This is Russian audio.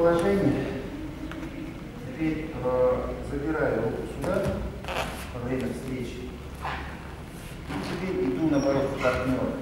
положение. Теперь забираю руку сюда во время встречи. И теперь иду наоборот к партнеру.